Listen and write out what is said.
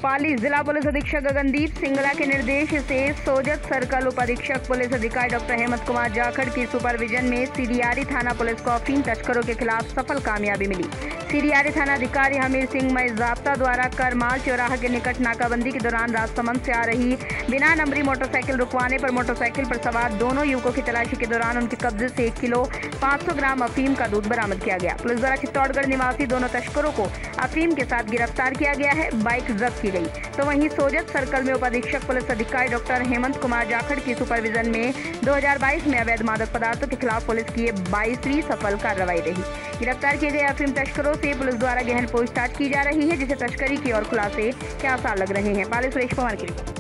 पाली जिला पुलिस अधीक्षक गगनदीप सिंगला के निर्देश से सोजत सर्कल उप अधीक्षक पुलिस अधिकारी डॉक्टर हेमंत कुमार जाखड़ की सुपरविजन में सीडीआरी थाना पुलिस को अफीम तस्करों के खिलाफ सफल कामयाबी मिली। सीडीआरी थाना अधिकारी हमीर सिंह मई जाब्ता द्वारा करमाल चौराहा के निकट नाकाबंदी के दौरान राजसमंद से आ रही बिना नंबरी मोटरसाइकिल रुकवाने पर मोटरसाइकिल पर सवार दोनों युवकों की तलाशी के दौरान उनके कब्जे से 1 किलो 500 ग्राम अफीम का दूध बरामद किया गया। पुलिस द्वारा चित्तौड़गढ़ निवासी दोनों तस्करों को अफीम के साथ गिरफ्तार किया गया है। बाइक जब्त की गई। तो वहीं सोजत सर्कल में उप अधीक्षक पुलिस अधिकारी डॉक्टर हेमंत कुमार जाखड़ की सुपरविजन में 2022 में अवैध मादक पदार्थों के खिलाफ पुलिस की 22वीं सफल कार्रवाई रही। गिरफ्तार किए गए अफीम तस्करों से पुलिस द्वारा गहन पूछताछ की जा रही है, जिसे तस्करी की और खुलासे के आसार लग रहे हैं। पाली सुरेश पवार की रिपोर्ट।